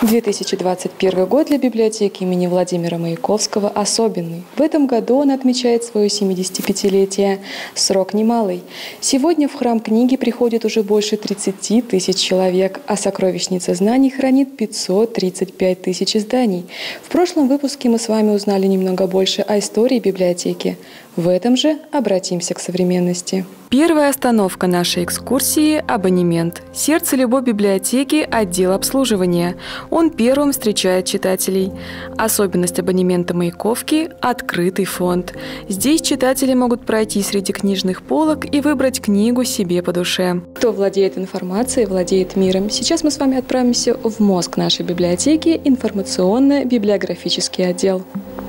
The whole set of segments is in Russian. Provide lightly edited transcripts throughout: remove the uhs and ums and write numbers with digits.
2021 год для библиотеки имени Владимира Маяковского особенный. В этом году он отмечает свое 75-летие. Срок немалый. Сегодня в храм книги приходит уже больше 30 тысяч человек, а сокровищница знаний хранит 535 тысяч изданий. В прошлом выпуске мы с вами узнали немного больше о истории библиотеки. В этом же обратимся к современности. Первая остановка нашей экскурсии – абонемент. Сердце любой библиотеки – отдел обслуживания. Он первым встречает читателей. Особенность абонемента Маяковки – открытый фонд. Здесь читатели могут пройти среди книжных полок и выбрать книгу себе по душе. Кто владеет информацией, владеет миром. Сейчас мы с вами отправимся в мозг нашей библиотеки – информационно-библиографический отдел.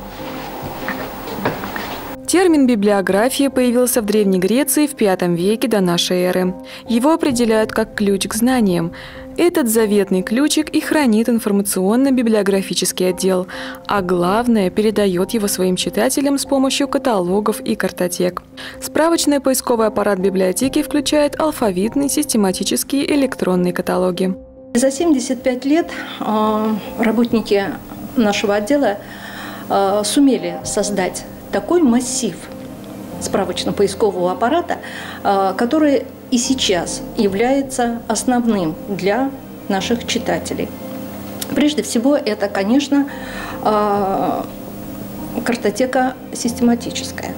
Термин «библиография» появился в Древней Греции в V веке до нашей эры. Его определяют как ключ к знаниям. Этот заветный ключик и хранит информационно-библиографический отдел, а главное – передает его своим читателям с помощью каталогов и картотек. Справочный поисковый аппарат библиотеки включает алфавитные, систематические электронные каталоги. За 75 лет работники нашего отдела сумели создать такой массив справочно-поискового аппарата, который и сейчас является основным для наших читателей. Прежде всего, это, конечно, картотека систематическая.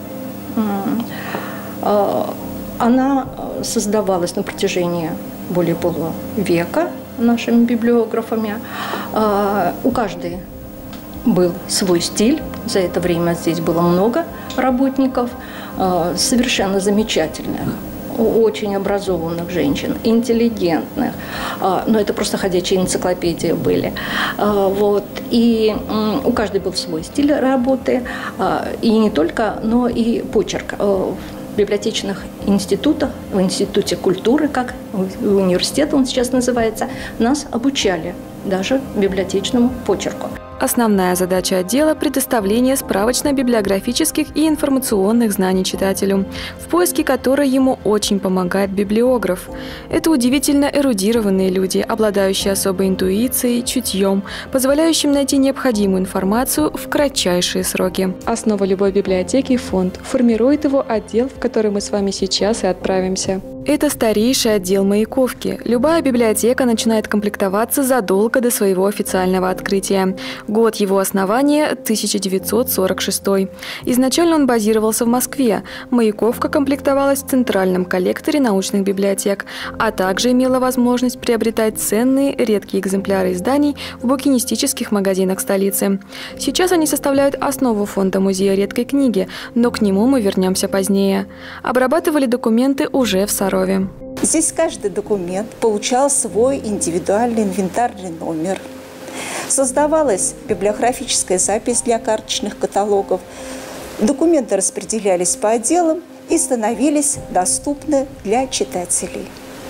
Она создавалась на протяжении более полувека нашими библиографами. У каждой был свой стиль. За это время здесь было много работников, совершенно замечательных, очень образованных женщин, интеллигентных. Но это просто ходячие энциклопедии были. И у каждой был свой стиль работы. И не только, но и почерк. В библиотечных институтах, в Институте культуры, как университет он сейчас называется, нас обучали даже библиотечному почерку. Основная задача отдела – предоставление справочно-библиографических и информационных знаний читателю, в поиске которой ему очень помогает библиограф. Это удивительно эрудированные люди, обладающие особой интуицией, чутьем, позволяющим найти необходимую информацию в кратчайшие сроки. Основа любой библиотеки – фонд. Формирует его отдел, в который мы с вами сейчас и отправимся. Это старейший отдел Маяковки. Любая библиотека начинает комплектоваться задолго до своего официального открытия. Год его основания – 1946. Изначально он базировался в Москве. Маяковка комплектовалась в Центральном коллекторе научных библиотек, а также имела возможность приобретать ценные, редкие экземпляры изданий в букинистических магазинах столицы. Сейчас они составляют основу фонда Музея редкой книги, но к нему мы вернемся позднее. Обрабатывали документы уже в Сарове. Здесь каждый документ получал свой индивидуальный инвентарный номер. Создавалась библиографическая запись для карточных каталогов. Документы распределялись по отделам и становились доступны для читателей.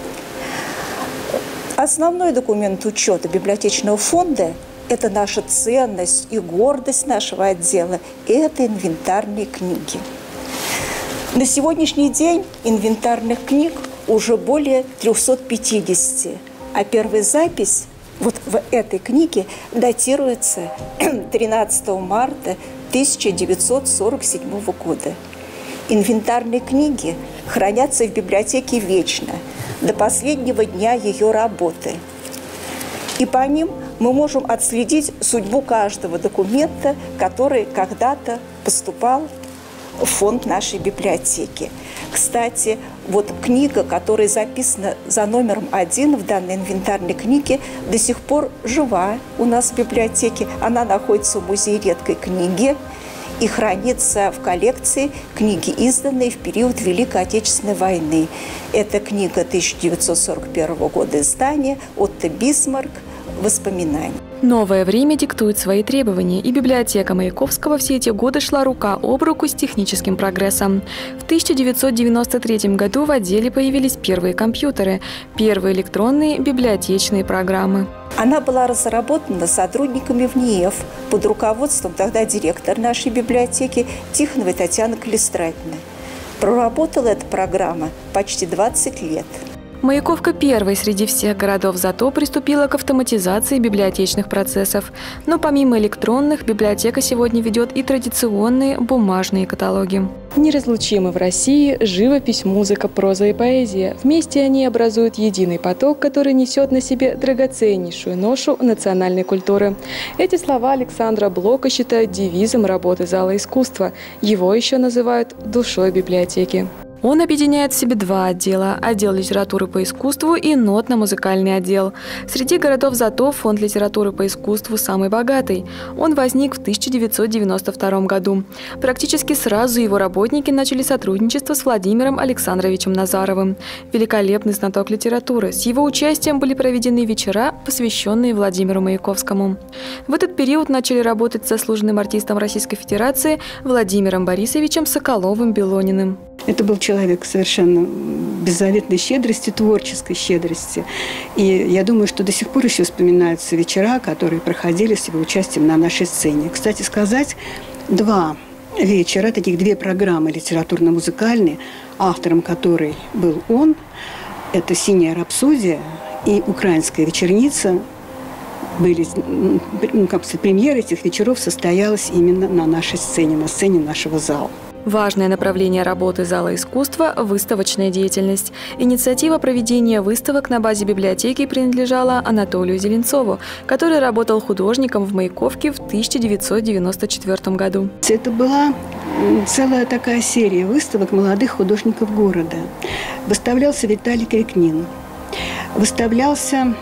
Основной документ учета библиотечного фонда – это наша ценность и гордость нашего отдела – это инвентарные книги. На сегодняшний день инвентарных книг уже более 350, а первая запись вот в этой книге датируется 13 марта 1947 года. Инвентарные книги хранятся в библиотеке вечно, до последнего дня ее работы. И по ним мы можем отследить судьбу каждого документа, который когда-то поступал в фонд нашей библиотеки. Кстати, вот книга, которая записана за номером 1 в данной инвентарной книге, до сих пор жива у нас в библиотеке. Она находится в Музее редкой книги и хранится в коллекции книги, изданные в период Великой Отечественной войны. Это книга 1941 года издания «Отто Бисмарк. Воспоминания». Новое время диктует свои требования, и библиотека Маяковского все эти годы шла рука об руку с техническим прогрессом. В 1993 году в отделе появились первые компьютеры, первые электронные библиотечные программы. Она была разработана сотрудниками ВНИЭФ под руководством тогда директора нашей библиотеки Тихоновой Татьяны Калистратовны. Проработала эта программа почти 20 лет. Маяковка первой среди всех городов зато приступила к автоматизации библиотечных процессов. Но помимо электронных, библиотека сегодня ведет и традиционные бумажные каталоги. Неразлучимы в России живопись, музыка, проза и поэзия. Вместе они образуют единый поток, который несет на себе драгоценнейшую ношу национальной культуры. Эти слова Александра Блока считают девизом работы Зала искусства. Его еще называют душой библиотеки. Он объединяет в себе два отдела – отдел литературы по искусству и нотно-музыкальный отдел. Среди городов зато фонд литературы по искусству самый богатый. Он возник в 1992 году. Практически сразу его работники начали сотрудничество с Владимиром Александровичем Назаровым. Великолепный знаток литературы. С его участием были проведены вечера, посвященные Владимиру Маяковскому. В этот период начали работать с заслуженным артистом Российской Федерации Владимиром Борисовичем Соколовым-Белониным. Это был человек совершенно беззаветной щедрости, творческой щедрости. И я думаю, что до сих пор еще вспоминаются вечера, которые проходили с его участием на нашей сцене. Кстати сказать, два вечера, таких две программы литературно-музыкальные, автором которой был он, это «Синяя рапсодия» и «Украинская вечерница», были, премьера этих вечеров состоялась именно на нашей сцене, на сцене нашего зала. Важное направление работы Зала искусства – выставочная деятельность. Инициатива проведения выставок на базе библиотеки принадлежала Анатолию Зеленцову, который работал художником в Маяковке в 1994 году. Это была целая такая серия выставок молодых художников города. Выставлялся Виталий Крикнин, выставлялся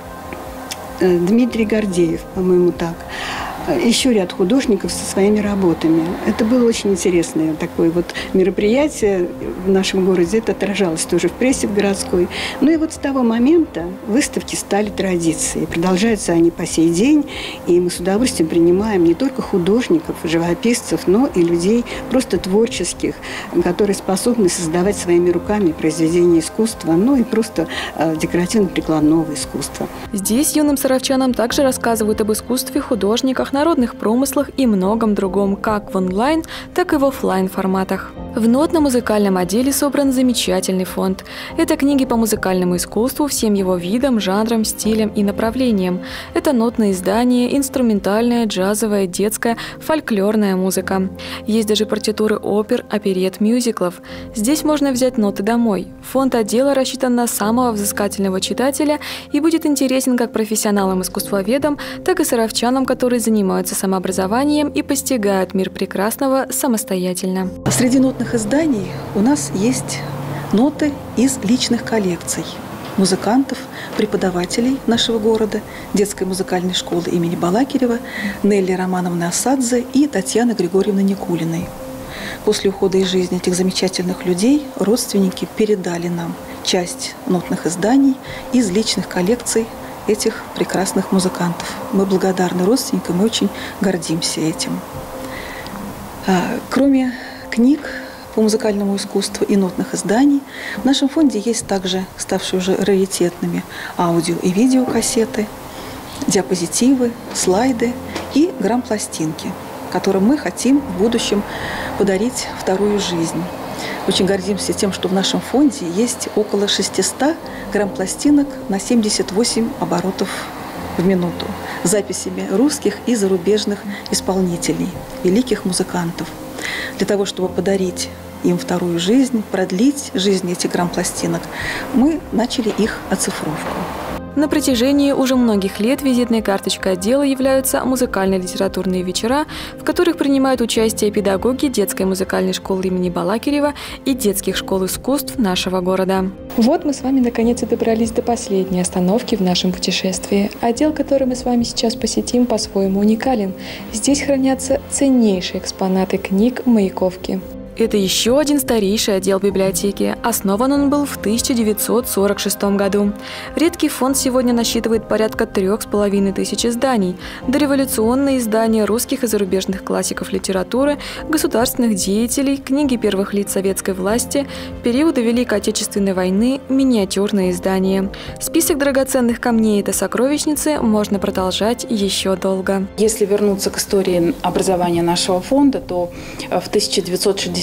Дмитрий Гордеев, по-моему, так. Еще ряд художников со своими работами. Это было очень интересное такое вот мероприятие в нашем городе. Это отражалось тоже в прессе в городской. Ну и вот с того момента выставки стали традицией. Продолжаются они по сей день. И мы с удовольствием принимаем не только художников, живописцев, но и людей просто творческих, которые способны создавать своими руками произведения искусства, ну и просто декоративно-прикладного искусства. Здесь юным саровчанам также рассказывают об искусстве, художниках, народных промыслах и многом другом, как в онлайн, так и в офлайн форматах. В нотно-музыкальном отделе собран замечательный фонд. Это книги по музыкальному искусству всем его видам, жанрам, стилям и направлениям. Это нотные издания, инструментальная, джазовая, детская, фольклорная музыка. Есть даже партитуры опер, оперет, мюзиклов. Здесь можно взять ноты домой. Фонд отдела рассчитан на самого взыскательного читателя и будет интересен как профессионалам-искусствоведам, так и саровчанам, которые занимаются самообразованием и постигают мир прекрасного самостоятельно. Среди нотных изданий у нас есть ноты из личных коллекций музыкантов, преподавателей нашего города, детской музыкальной школы имени Балакирева, Нелли Романовны Асадзе и Татьяны Григорьевны Никулиной. После ухода из жизни этих замечательных людей родственники передали нам часть нотных изданий из личных коллекций этих прекрасных музыкантов. Мы благодарны родственникам и очень гордимся этим. Кроме книг по музыкальному искусству и нотных изданий, в нашем фонде есть также ставшие уже раритетными аудио- и видеокассеты, диапозитивы, слайды и грампластинки, которым мы хотим в будущем подарить вторую жизнь. Очень гордимся тем, что в нашем фонде есть около 600 грампластинок на 78 оборотов в минуту с записями русских и зарубежных исполнителей, великих музыкантов. Для того, чтобы подарить им вторую жизнь, продлить жизнь этих грампластинок, мы начали их оцифровку. На протяжении уже многих лет визитной карточкой отдела являются музыкально-литературные вечера, в которых принимают участие педагоги детской музыкальной школы имени Балакирева и детских школ искусств нашего города. Вот мы с вами наконец и добрались до последней остановки в нашем путешествии. Отдел, который мы с вами сейчас посетим, по-своему уникален. Здесь хранятся ценнейшие экспонаты книг Маяковки. Это еще один старейший отдел библиотеки. Основан он был в 1946 году. Редкий фонд сегодня насчитывает порядка 3500 изданий. Дореволюционные издания русских и зарубежных классиков литературы, государственных деятелей, книги первых лиц советской власти, периода Великой Отечественной войны, миниатюрные издания. Список драгоценных камней этой сокровищницы можно продолжать еще долго. Если вернуться к истории образования нашего фонда, то в 1960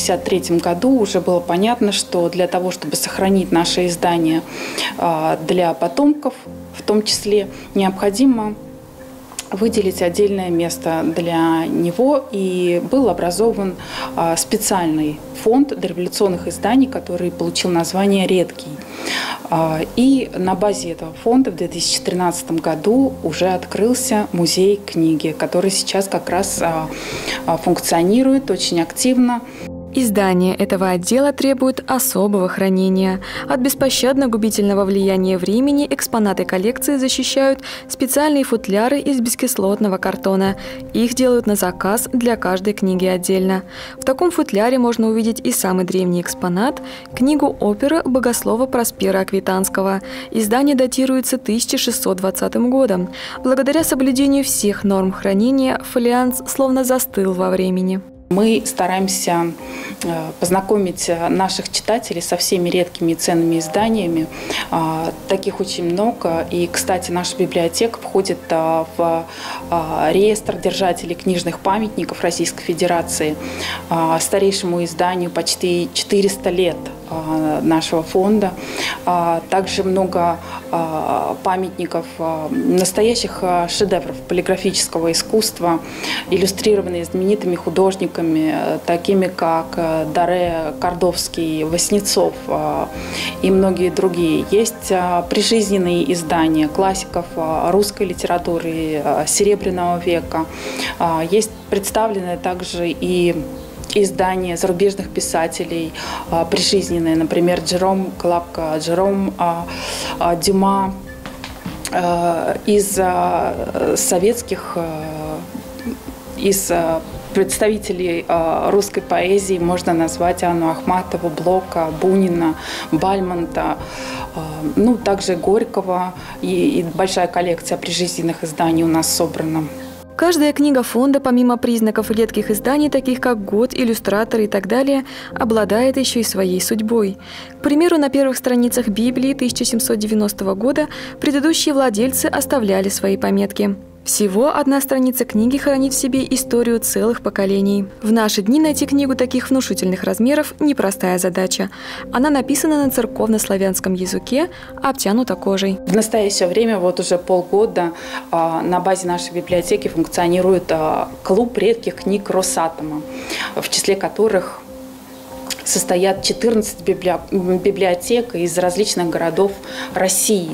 1963 году уже было понятно, что для того, чтобы сохранить наше издание для потомков, в том числе, необходимо выделить отдельное место для него, и был образован специальный фонд дореволюционных изданий, который получил название «Редкий». И на базе этого фонда в 2013 году уже открылся музей книги, который сейчас как раз функционирует очень активно. Издание этого отдела требует особого хранения. От беспощадно губительного влияния времени экспонаты коллекции защищают специальные футляры из бескислотного картона. Их делают на заказ для каждой книги отдельно. В таком футляре можно увидеть и самый древний экспонат – книгу оперы богослова Проспера Аквитанского. Издание датируется 1620 годом. Благодаря соблюдению всех норм хранения фолиант словно застыл во времени. Мы стараемся познакомить наших читателей со всеми редкими и ценными изданиями. Таких очень много. И, кстати, наша библиотека входит в реестр держателей книжных памятников Российской Федерации. Старейшему изданию почти 400 лет нашего фонда. Также много памятников, настоящих шедевров полиграфического искусства, иллюстрированные знаменитыми художниками, такими как Даре, Кордовский, Васнецов и многие другие. Есть прижизненные издания классиков русской литературы Серебряного века. Есть представленные также и издания зарубежных писателей прижизненные, например, Джером Клапка, Джером Дюма. Из советских, из представителей русской поэзии можно назвать Анну Ахматову, Блока, Бунина, Бальмонта, также Горького, и большая коллекция прижизненных изданий у нас собрана. Каждая книга фонда, помимо признаков редких изданий, таких как год, иллюстраторы и так далее, обладает еще и своей судьбой. К примеру, на первых страницах Библии 1790 года предыдущие владельцы оставляли свои пометки. Всего одна страница книги хранит в себе историю целых поколений. В наши дни найти книгу таких внушительных размеров – непростая задача. Она написана на церковно-славянском языке, обтянута кожей. В настоящее время, вот уже полгода, на базе нашей библиотеки функционирует клуб редких книг Росатома, в числе которых состоят 14 библиотек из различных городов России.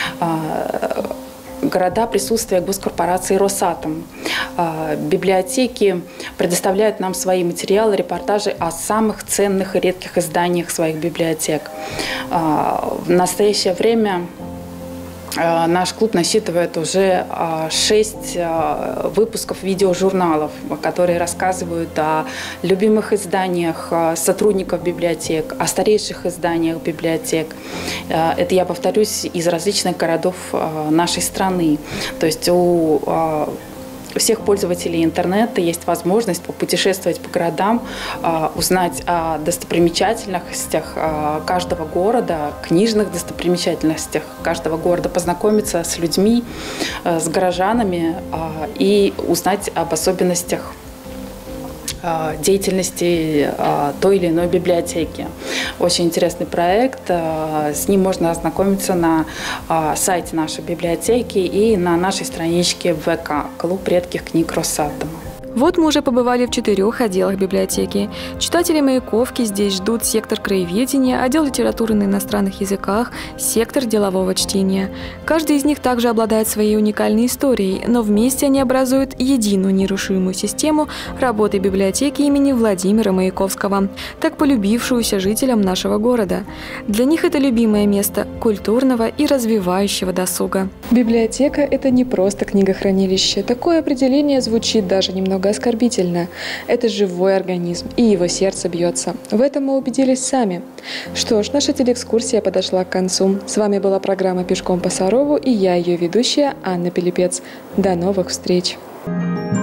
Города присутствия госкорпорации «Росатом». Библиотеки предоставляют нам свои материалы, репортажи о самых ценных и редких изданиях своих библиотек. В настоящее время наш клуб насчитывает уже 6 выпусков видеожурналов, которые рассказывают о любимых изданиях сотрудников библиотек, о старейших изданиях библиотек. Это, я повторюсь, из различных городов нашей страны. То есть у всех пользователей интернета есть возможность попутешествовать по городам, узнать о достопримечательностях каждого города, книжных достопримечательностях каждого города, познакомиться с людьми, с горожанами и узнать об особенностях деятельности той или иной библиотеки. Очень интересный проект. С ним можно ознакомиться на сайте нашей библиотеки и на нашей страничке в ВК «Клуб редких книг Росатома». Вот мы уже побывали в 4 отделах библиотеки. Читатели «Маяковки» здесь ждут сектор краеведения, отдел литературы на иностранных языках, сектор делового чтения. Каждый из них также обладает своей уникальной историей, но вместе они образуют единую нерушимую систему работы библиотеки имени Владимира Маяковского, так полюбившуюся жителям нашего города. Для них это любимое место культурного и развивающего досуга. Библиотека – это не просто книгохранилище. Такое определение звучит даже немного оскорбительно. Это живой организм, и его сердце бьется. В этом мы убедились сами. Что ж, наша телеэкскурсия подошла к концу. С вами была программа «Пешком по Сарову» и я, ее ведущая, Анна Пилипец. До новых встреч!